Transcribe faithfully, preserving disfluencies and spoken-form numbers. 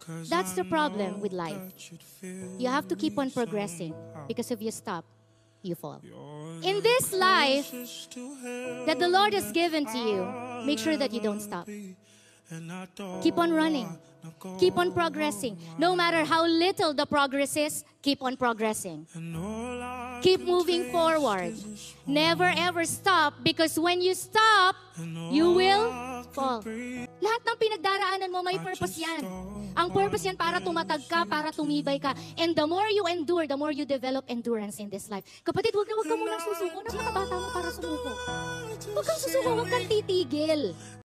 That's the problem with life. You have to keep on progressing, because if you stop, you fall. In this life that the Lord has given to you, make sure that you don't stop. Keep on running. Keep on progressing. No matter how little the progress is, keep on progressing. Keep moving forward. Never ever stop, because when you stop, you will fall. Lahat ng pinagdaraanan mo, may purpose yan. Ang purpose yan para tumatag ka, para tumibay ka. And the more you endure, the more you develop endurance in this life. Kapatid, huwag na huwag ka munang susuko. Napakabata mo para sumuko. Huwag kang susuko, huwag kang titigil.